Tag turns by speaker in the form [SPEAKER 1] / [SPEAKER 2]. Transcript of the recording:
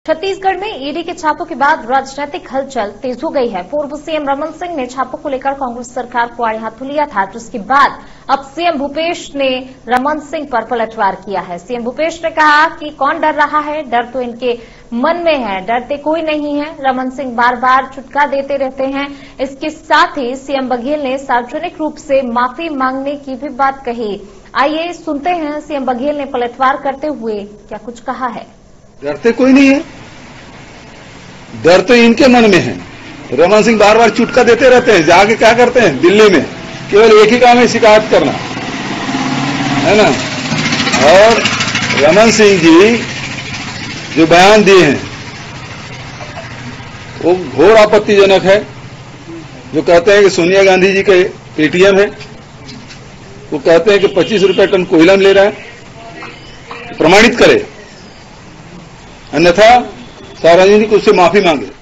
[SPEAKER 1] छत्तीसगढ़ में ईडी के छापों के बाद राजनीतिक हलचल तेज हो गई है। पूर्व सीएम रमन सिंह ने छापों को लेकर कांग्रेस सरकार को आड़े हाथों लिया था, जिसके बाद अब सीएम भूपेश ने रमन सिंह पर पलटवार किया है। सीएम भूपेश ने कहा कि कौन डर रहा है, डर तो इनके मन में है, डरते कोई नहीं है। रमन सिंह बार बार चुटका देते रहते हैं। इसके साथ ही सीएम बघेल ने सार्वजनिक रूप से माफी मांगने की भी बात कही। आइए सुनते हैं सीएम बघेल ने पलटवार करते हुए क्या कुछ कहा है।
[SPEAKER 2] डरते कोई नहीं है, डर तो इनके मन में है। रमन सिंह बार बार चुटका देते रहते हैं, जाके क्या करते हैं दिल्ली में, केवल एक ही काम है, शिकायत करना है ना। और रमन सिंह जी जो बयान दिए हैं वो घोर आपत्तिजनक है। जो कहते हैं कि सोनिया गांधी जी के पेटीएम है, वो कहते हैं कि 25 रुपए टन कोयला ले रहा है, प्रमाणित करे, अन्यथा सार्वजनिक उससे माफी मांगे।